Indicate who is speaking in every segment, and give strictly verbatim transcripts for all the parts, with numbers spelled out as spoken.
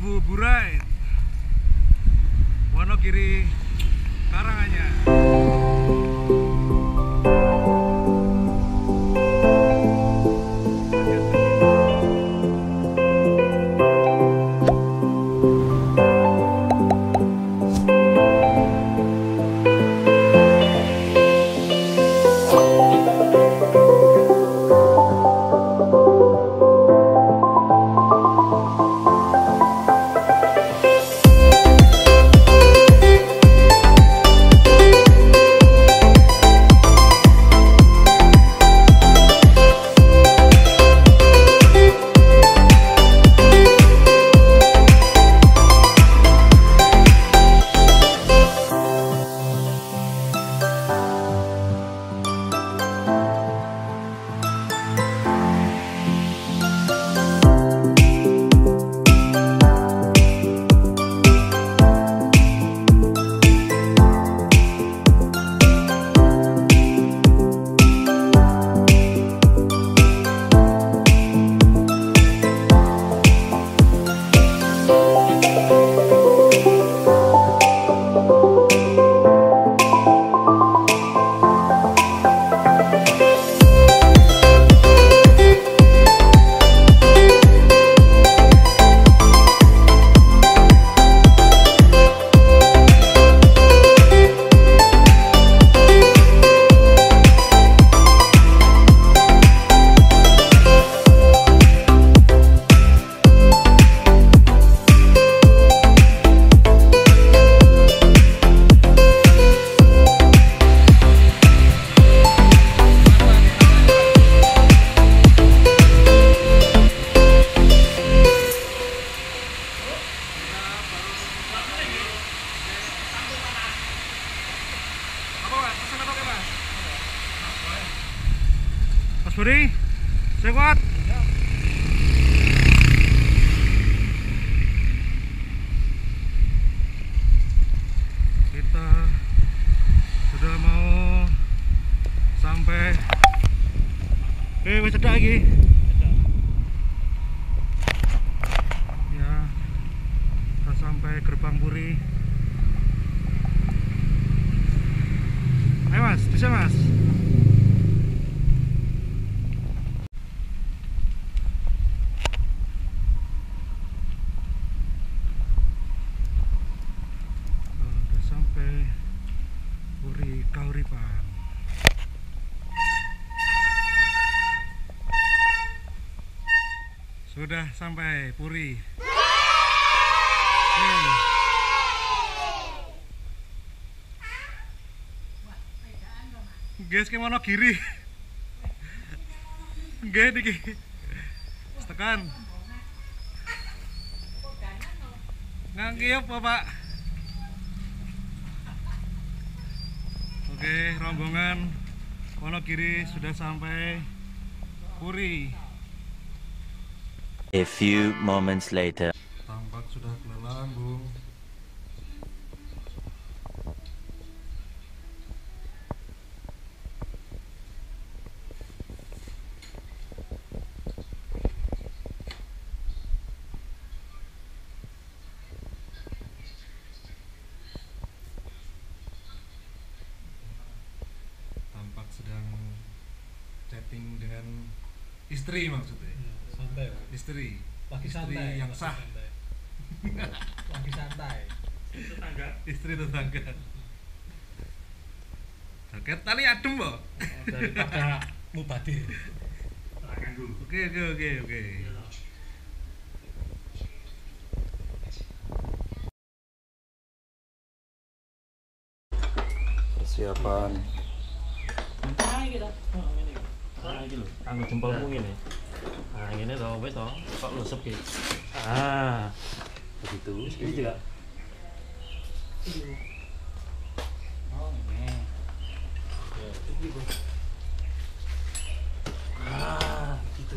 Speaker 1: ngabuburit Wonogiri, Karanganyar. Mas Boni, saya kuat. Kita sudah mau sampai. Eh, wis cedak iki. Ya, kita sampai gerbang Puri. Ayo Mas, bisa Mas. Sudah sampai Puri. Hmm. Guys, ke Wonogiri. Nggih niki. Tekan. Ngangki apa, Pak? Oke, rombongan Wonogiri sudah sampai Puri.
Speaker 2: A few moments later.
Speaker 1: Tampak sudah kelelahan, Bung. Tampak sedang chatting dengan istri maksudnya.
Speaker 3: Santai,
Speaker 1: istri
Speaker 3: lagi
Speaker 1: istri
Speaker 3: santai
Speaker 1: yang
Speaker 3: lagi
Speaker 1: sah
Speaker 3: santai. Lagi santai
Speaker 1: tetangga istri tetangga jaket tali adem kok
Speaker 3: daripada mubadir.
Speaker 1: Oke oke oke oke persiapan.
Speaker 4: Nah, kita. Nah, iki lho, kanggo jempolmu ngene. Nah, ngene to, wis to, kok lusep iki. Ah, begitu. Ini juga. Oh, ini. Ya, itu. Ah, gitu.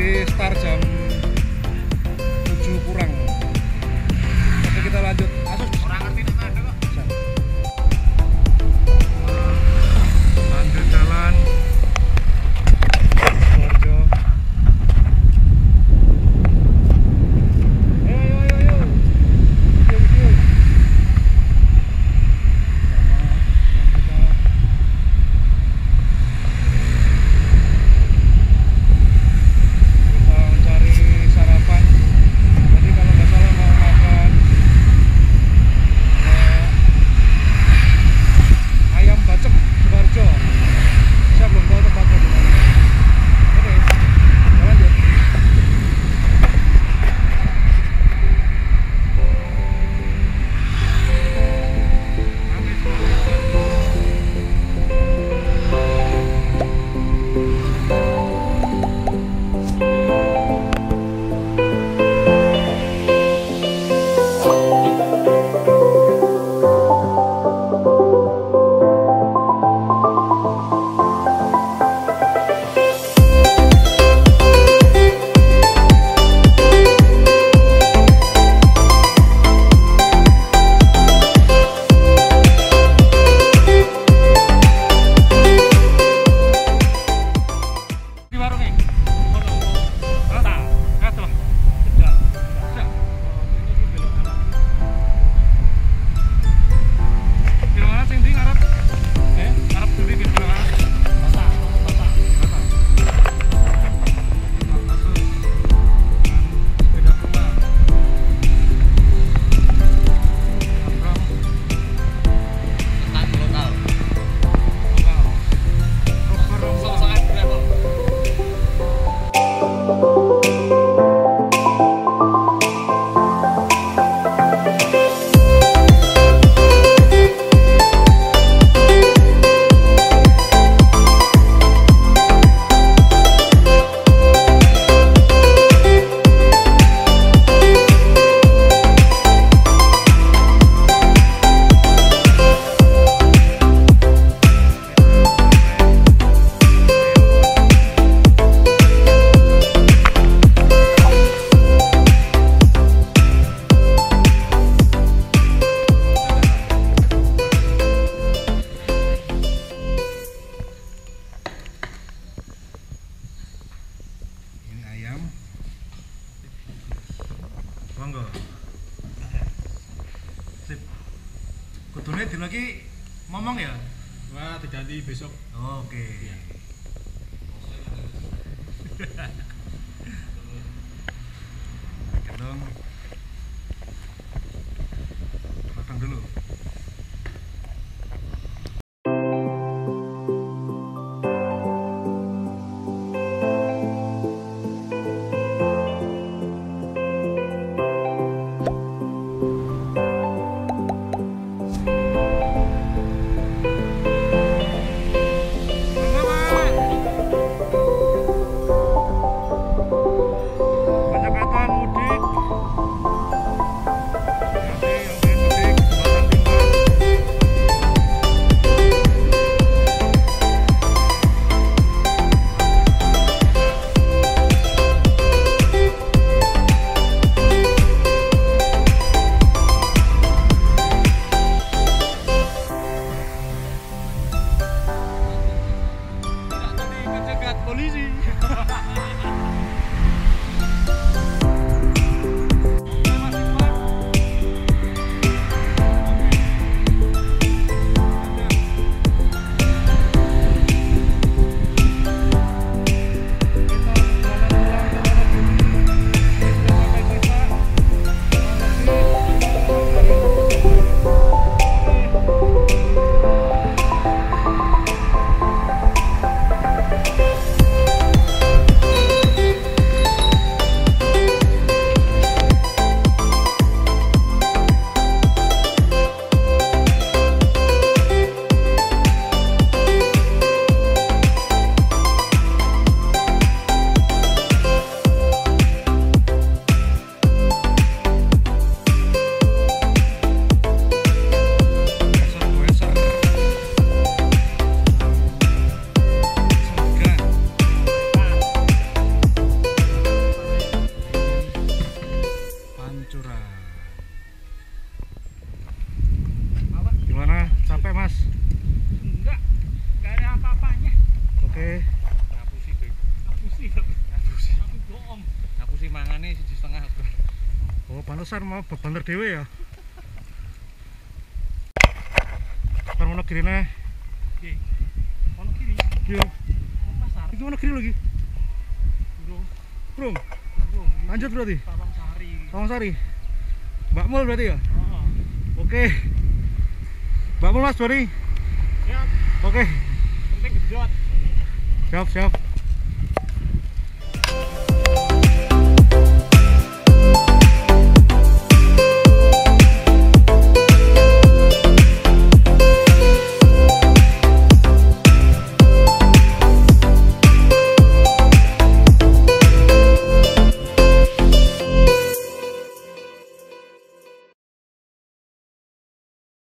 Speaker 1: Tadi start jam tujuh kurang. Oke, kita lanjut. Asus orang ngerti nek ada kok. Lanjut jalan. Sidoarjo. Ayo ayo ayo ayo. Video video. Monggo. Sip. Kudune dino iki ngomong ya?
Speaker 3: Wah, diganti besok.
Speaker 1: Oh, oke.
Speaker 3: Iya.
Speaker 1: Gendong. Potong dulu. Banyak kata mudik. Pantasane siji setengah.
Speaker 5: Oh, pantesan mau bebanter dhewe ya. Kan Wonogiri neh.
Speaker 1: Nggih. Wonogiri.
Speaker 5: Iya.
Speaker 1: Pasar.
Speaker 5: Iki Wonogiri lagi.
Speaker 1: Burung.
Speaker 5: Burung.
Speaker 1: Burung.
Speaker 5: Lanjut berarti.
Speaker 1: Tawang Sari.
Speaker 5: Tawang Sari. Mbak Mul berarti ya?
Speaker 1: Heeh.
Speaker 5: Oke. Mbak Mul Mas Boni.
Speaker 1: Siap.
Speaker 5: Oke.
Speaker 1: Penting gedot.
Speaker 5: Siap, siap.